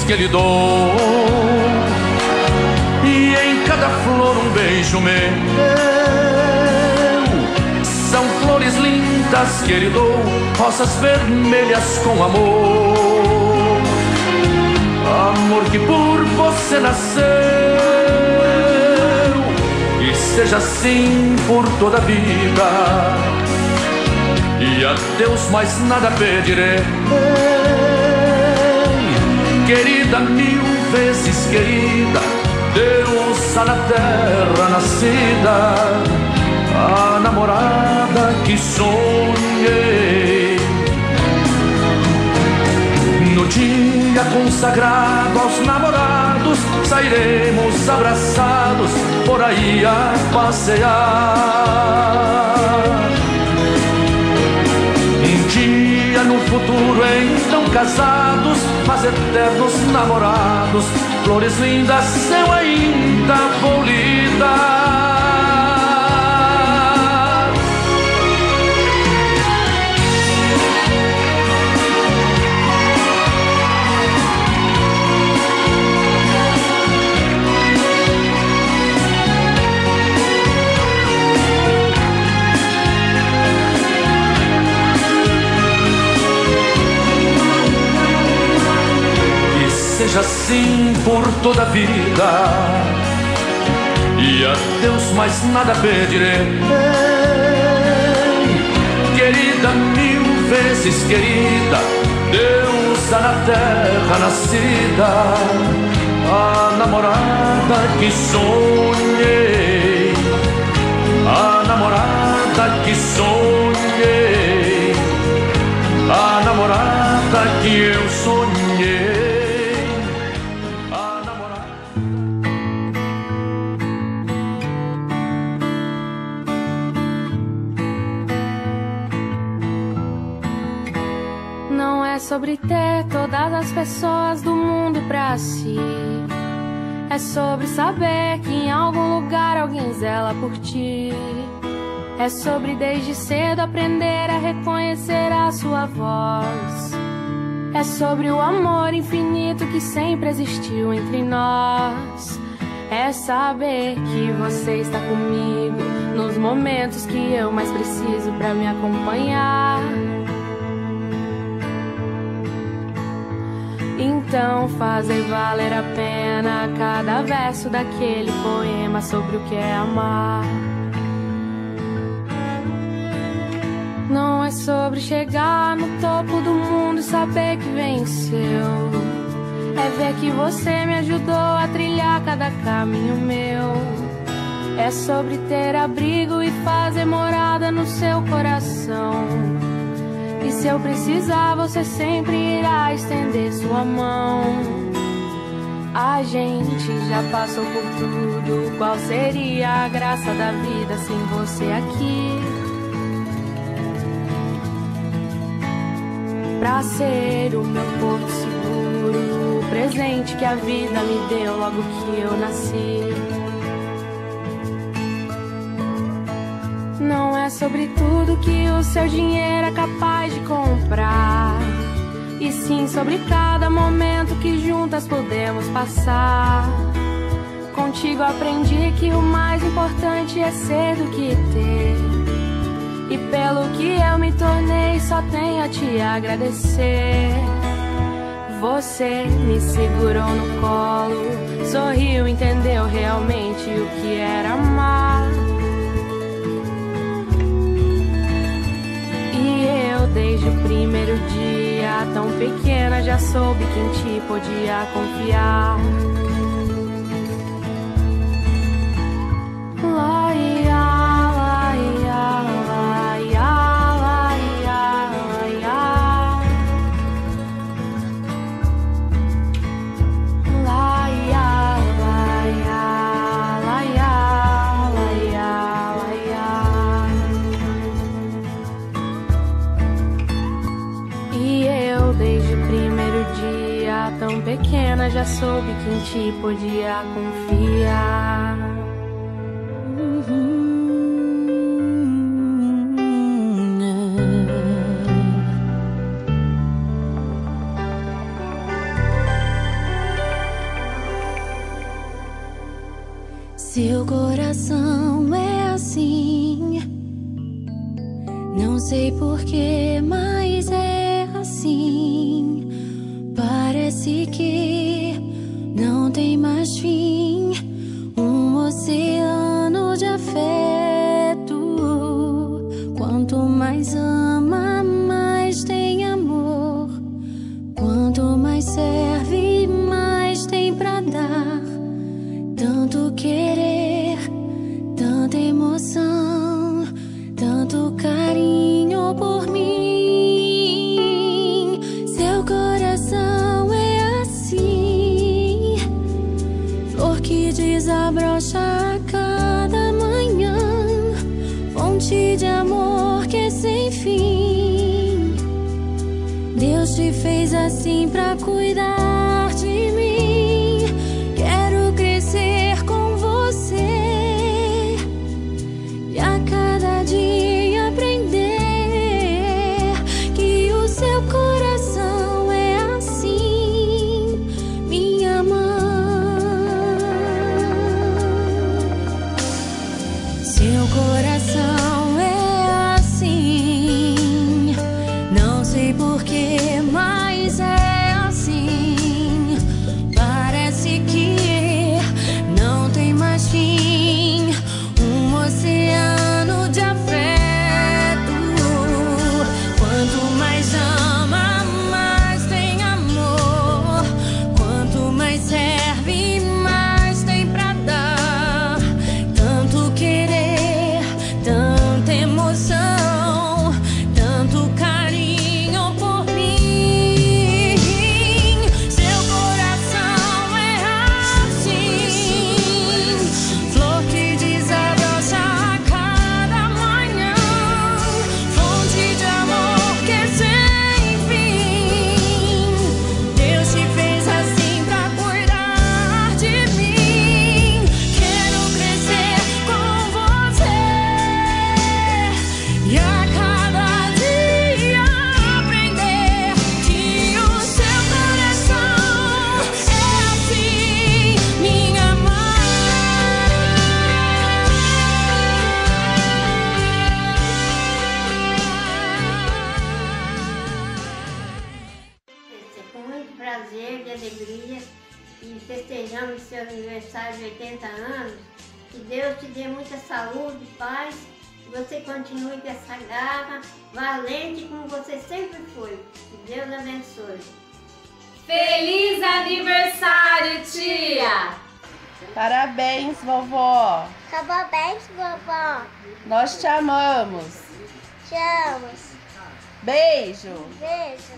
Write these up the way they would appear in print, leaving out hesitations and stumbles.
que lhe dou, e em cada flor um beijo meu. São flores lindas que lhe dou, rosas vermelhas com amor. Amor que por você nasceu, e seja assim por toda a vida. E a Deus mais nada pedirei, querida, mil vezes querida, deusa na terra nascida, a namorada que sonhei. No dia consagrado aos namorados, sairemos abraçados por aí a passear. Um dia no futuro, então casados, mas eternos namorados, flores lindas eu ainda vou lhe dar. Seja assim por toda a vida, e a Deus mais nada pedirei, querida, mil vezes querida, deusa na terra nascida, a namorada que sonhei, a namorada que sonhei, a namorada que eu sonhei. Sobre ter todas as pessoas do mundo pra si. É sobre saber que em algum lugar alguém zela por ti. É sobre desde cedo aprender a reconhecer a sua voz. É sobre o amor infinito que sempre existiu entre nós. É saber que você está comigo nos momentos que eu mais preciso pra me acompanhar. Então fazem valer a pena cada verso daquele poema sobre o que é amar. Não é sobre chegar no topo do mundo e saber que venceu. É ver que você me ajudou a trilhar cada caminho meu. É sobre ter abrigo e fazer morada no seu coração. E se eu precisar, você sempre irá estender sua mão. A gente já passou por tudo, qual seria a graça da vida sem você aqui? Pra ser o meu porto seguro, o presente que a vida me deu logo que eu nasci. Não é sobre tudo que o seu dinheiro é capaz de comprar, e sim sobre cada momento que juntas podemos passar. Contigo aprendi que o mais importante é ser do que ter, e pelo que eu me tornei só tenho a te agradecer. Você me segurou no colo, sorriu, entendeu realmente o que era amar. Desde o primeiro dia, tão pequena, já soube que em ti podia confiar. Tão pequena, já soube que em ti podia confiar. Seu coração é assim, não sei porquê, mas é assim. Parece que não tem mais fim, um oceano de afeto. Quanto mais ama, mais tem amor. Quanto mais serve, mais tem pra dar. Tanto querer, tanta emoção, tanto carinho por mim. Seu coração é assim, flor que desabrocha a cada manhã, fonte de amor que é sem fim. Deus te fez assim pra cuidar de mim. Quero crescer com você e a cada dia aprender que o seu coração é assim, minha mãe. Seu coração é assim, não sei porquê, mas é assim. Parece que não tem mais fim, um oceano de afeto. Quanto mais ama, mais tem amor. Quanto mais serve, mais tem pra dar. Tanto querer, tanta emoção, tanto carinho por mim. Seu coração é assim, flor que desabrocha a cada manhã, fonte de amor que é sem fim. Deus te fez assim pra cuidar de mim. Quero crescer com você e a cada dia aprender que o seu coração é assim, minha Com muito prazer e alegria e festejamos seu aniversário de 80 anos. Que Deus te dê muita saúde, paz, que você continue com essa garra valente como você sempre foi. Que Deus abençoe. Feliz aniversário, tia! Parabéns, vovó! Parabéns, vovó. Nós te amamos! Te amo. Beijo! Beijo.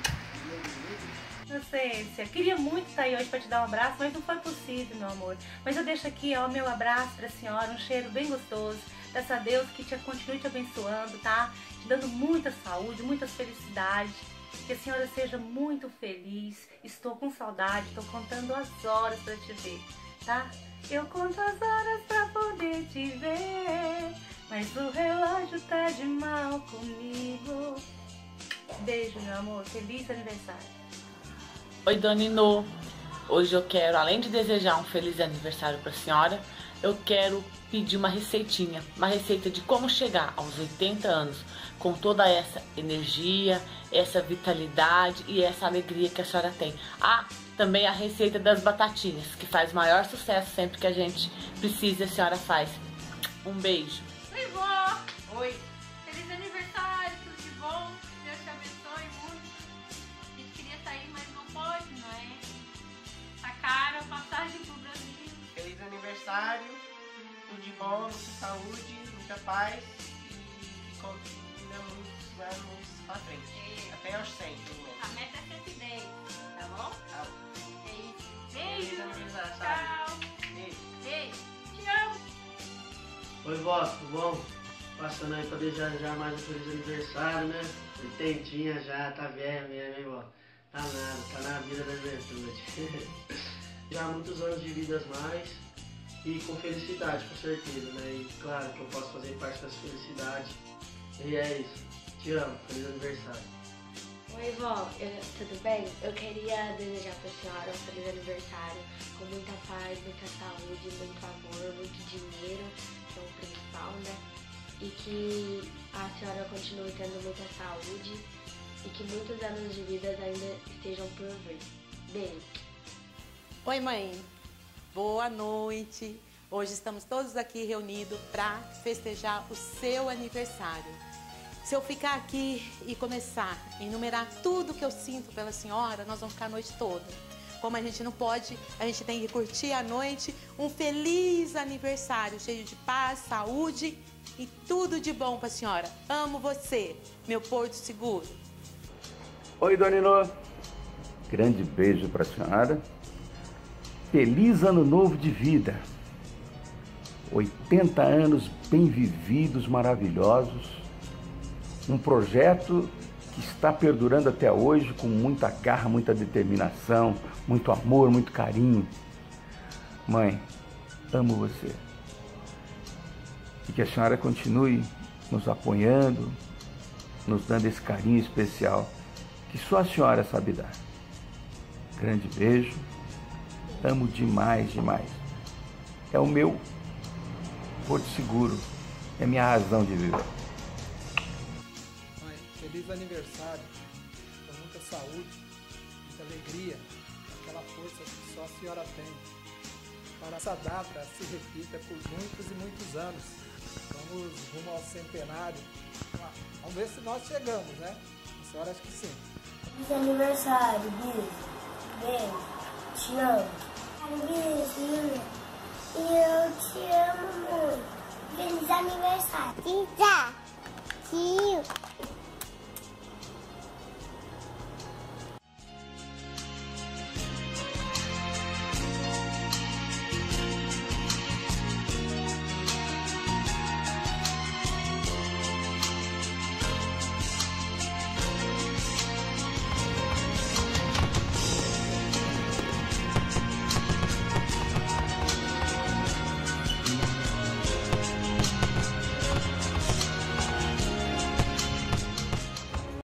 Inocência, queria muito estar aí hoje para te dar um abraço, mas não foi possível, meu amor. Mas eu deixo aqui, ó, o meu abraço para a senhora, um cheiro bem gostoso. Peço a Deus que continue te abençoando, tá? Te dando muita saúde, muitas felicidades. Que a senhora seja muito feliz. Estou com saudade, estou contando as horas para te ver, tá? Eu conto as horas para poder te ver, mas o relógio tá de mal comigo. Beijo, meu amor. Feliz aniversário. Oi, Dona Inô. Hoje eu quero, além de desejar um feliz aniversário para a senhora, eu quero pedir uma receitinha, uma receita de como chegar aos 80 anos com toda essa energia, essa vitalidade e essa alegria que a senhora tem. Ah, também a receita das batatinhas, que faz maior sucesso sempre que a gente precisa, a senhora faz. Um beijo. Oi, vó! Oi! Feliz aniversário, tudo de bom! Deus te abençoe muito. A gente queria sair, mas não pode, não é? Tá cara a passagem pro Brasil. Feliz aniversário, tudo de bom, muita saúde, muita paz e ainda muitos anos pra frente. Até aos 100, pelo menos. A meta é 110, tá bom? Tá. É isso. Feliz Beijo! aniversário. Tchau! Beijo. Beijo! Te amo! Oi, vó, tudo bom? Passando aí pra desejar mais um feliz aniversário, né? 80 já, tá velha mesmo, hein, vó? Tá nada, tá na vida da juventude. Já muitos anos de vidas mais e com felicidade, com certeza, né? E claro que eu posso fazer parte dessa felicidade. E é isso. Te amo, feliz aniversário. Oi, vó, tudo bem? Eu queria desejar para a senhora um feliz aniversário com muita paz, muita saúde, muito amor, muito dinheiro, que é o principal, né? E que a senhora continue tendo muita saúde e que muitos anos de vida ainda estejam por vir. Beijo. Oi, mãe. Boa noite. Hoje estamos todos aqui reunidos para festejar o seu aniversário. Se eu ficar aqui e começar a enumerar tudo que eu sinto pela senhora, nós vamos ficar a noite toda. Como a gente não pode, a gente tem que curtir a noite. Um feliz aniversário, cheio de paz, saúde e tudo de bom para a senhora. Amo você, meu porto seguro. Oi, Dona Inô. Grande beijo para a senhora. Feliz ano novo de vida. 80 anos bem vividos, maravilhosos. Um projeto que está perdurando até hoje com muita garra, muita determinação, muito amor, muito carinho. Mãe, amo você. E que a senhora continue nos apoiando, nos dando esse carinho especial que só a senhora sabe dar. Grande beijo. Amo demais, demais. É o meu porto seguro. É minha razão de viver. Feliz aniversário, com muita saúde, muita alegria, aquela força que só a senhora tem, para essa data se repita por muitos e muitos anos. Vamos rumo ao centenário, vamos ver se nós chegamos, né? A senhora acha que sim. Feliz aniversário, Bis. Beijo, te amo. Bis, e eu te amo muito. Feliz aniversário. Tchau.